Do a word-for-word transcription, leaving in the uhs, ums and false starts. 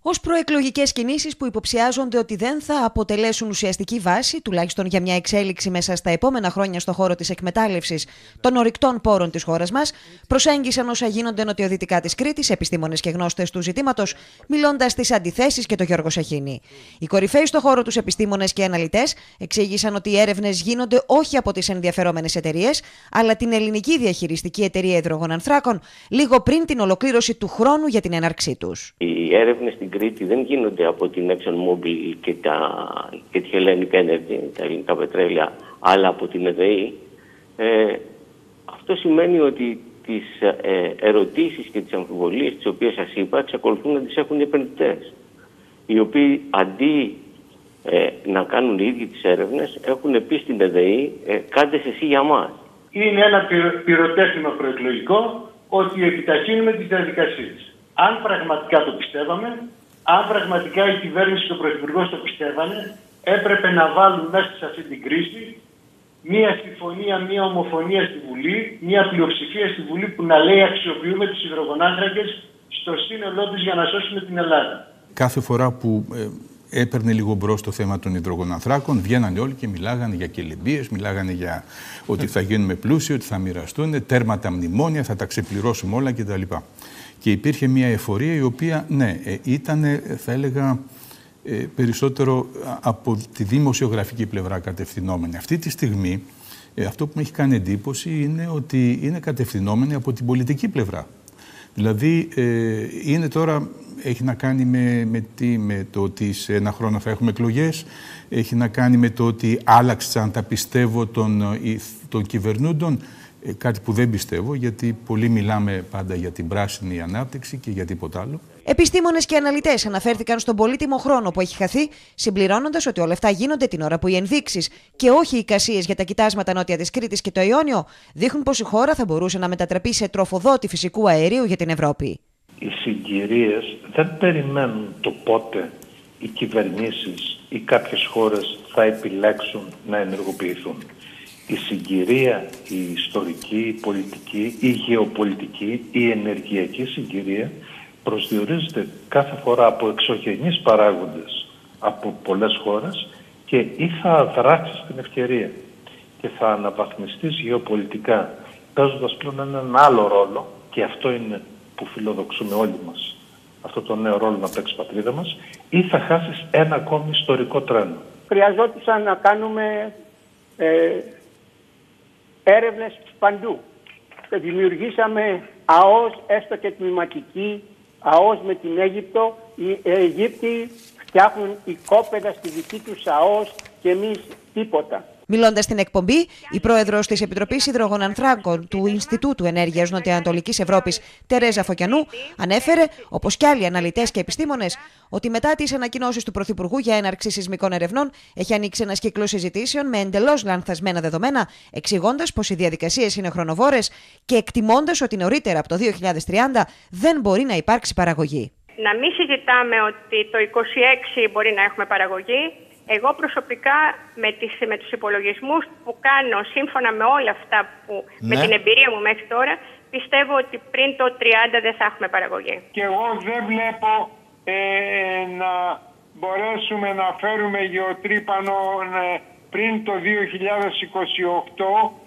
Ως προεκλογικές κινήσεις που υποψιάζονται ότι δεν θα αποτελέσουν ουσιαστική βάση, τουλάχιστον για μια εξέλιξη μέσα στα επόμενα χρόνια στο χώρο της εκμετάλλευσης των ορυκτών πόρων της χώρας μας, προσέγγισαν όσα γίνονται νοτιοδυτικά της Κρήτης επιστήμονες και γνώστες του ζητήματος, μιλώντας στις αντιθέσεις και τον Γιώργο Σαχίνη. Οι κορυφαίοι στο χώρο τους επιστήμονες και αναλυτές εξήγησαν ότι οι έρευνες γίνονται όχι από τις ενδιαφερόμενες εταιρείες, αλλά την ελληνική διαχειριστική εταιρεία υδρογονανθράκων, λίγο πριν την ολοκλήρωση του χρόνου για την έναρξή τους. Οι έρευνες στην Κρήτη δεν γίνονται από την ExxonMobil και, τα, και τη Hellenic Energy, τα ελληνικά πετρέλαια, αλλά από την ΕΔΕΗ. Ε, αυτό σημαίνει ότι τις ε, ερωτήσεις και τις αμφιβολίες τις οποίες σας είπα εξακολουθούν να τις έχουν οι επενδυτές, οι οποίοι αντί ε, να κάνουν οι ίδιοι τις έρευνες έχουν πει στην ΕΔΕΗ ε, κάντε εσύ για μας. Είναι ένα πυροτέχνημα προεκλογικό ότι επιταχύνουμε τις διαδικασίες. Αν πραγματικά το πιστεύαμε, αν πραγματικά η κυβέρνηση και ο Πρωθυπουργός το πιστεύανε, έπρεπε να βάλουν μέσα σε αυτή την κρίση μία συμφωνία, μία ομοφωνία στη Βουλή, μία πλειοψηφία στη Βουλή που να λέει αξιοποιούμε τις υδρογονάνθρακες στο σύνολό τους για να σώσουμε την Ελλάδα. Κάθε φορά που ε, έπαιρνε λίγο μπρος το θέμα των υδρογονανθράκων, βγαίνανε όλοι και μιλάγανε για κελυμπίες, μιλάγανε για ότι θα γίνουμε πλούσιοι, ότι θα μοιραστούν, τέρμα τα μνημόνια, θα τα ξεπληρώσουμε όλα κτλ. Και υπήρχε μια εφορία η οποία, ναι, ήταν, θα έλεγα, περισσότερο από τη δημοσιογραφική πλευρά κατευθυνόμενη. Αυτή τη στιγμή, αυτό που με έχει κάνει εντύπωση είναι ότι είναι κατευθυνόμενη από την πολιτική πλευρά. Δηλαδή, είναι τώρα, έχει να κάνει με, με, τι, με το ότι σε ένα χρόνο θα έχουμε εκλογές, έχει να κάνει με το ότι άλλαξαν τα πιστεύω των, των κυβερνούντων. Κάτι που δεν πιστεύω, γιατί πολλοί μιλάμε πάντα για την πράσινη ανάπτυξη και για τίποτα άλλο. Επιστήμονες και αναλυτές αναφέρθηκαν στον πολύτιμο χρόνο που έχει χαθεί, συμπληρώνοντας ότι όλα αυτά γίνονται την ώρα που οι ενδείξεις και όχι οι εικασίες για τα κοιτάσματα νότια της Κρήτης και το Ιόνιο δείχνουν πως η χώρα θα μπορούσε να μετατραπεί σε τροφοδότη φυσικού αερίου για την Ευρώπη. Οι συγκυρίες δεν περιμένουν το πότε οι κυβερνήσεις ή κάποιες χώρες θα επιλέξουν να ενεργοποιηθούν. Η συγκυρία, η ιστορική, η πολιτική, η γεωπολιτική, η ενεργειακή συγκυρία προσδιορίζεται κάθε φορά από εξωγενείς παράγοντες από πολλές χώρες και ή θα δράξεις την ευκαιρία και θα αναβαθμιστείς γεωπολιτικά παίζοντας πλέον έναν άλλο ρόλο, και αυτό είναι που φιλοδοξούμε όλοι μας, αυτό το νέο ρόλο να παίξει η πατρίδα μας, ή θα χάσεις ένα ακόμη ιστορικό τρένο. Χρειαζόταν να κάνουμε ε, έρευνες παντού. Και δημιουργήσαμε ΑΟΣ, έστω και τμηματική, ΑΟΣ με την Αίγυπτο. Οι Αιγύπτιοι φτιάχνουν οικόπεδα στη δική τους ΑΟΣ και εμείς τίποτα. Μιλώντας στην εκπομπή, η πρόεδρος της Επιτροπής Υδρογονανθράκων του Ινστιτούτου Ενέργειας Νοτιοανατολικής Ευρώπης, Τερέζα Φωκιανού, ανέφερε, όπως κι άλλοι αναλυτές και επιστήμονες, ότι μετά τις ανακοινώσεις του Πρωθυπουργού για έναρξη σεισμικών ερευνών έχει ανοίξει ένας κύκλος συζητήσεων με εντελώς λανθασμένα δεδομένα, εξηγώντας πως οι διαδικασίες είναι χρονοβόρες και εκτιμώντας ότι νωρίτερα από το δύο χιλιάδες τριάντα δεν μπορεί να υπάρξει παραγωγή. Να μην συζητάμε ότι το είκοσι έξι μπορεί να έχουμε παραγωγή. Εγώ προσωπικά με, τις, με τους υπολογισμούς που κάνω σύμφωνα με όλα αυτά που ναι. με την εμπειρία μου μέχρι τώρα, πιστεύω ότι πριν το τριάντα δεν θα έχουμε παραγωγή. Και εγώ δεν βλέπω ε, να μπορέσουμε να φέρουμε γεωτρύπανο ε, πριν το δύο χιλιάδες είκοσι οκτώ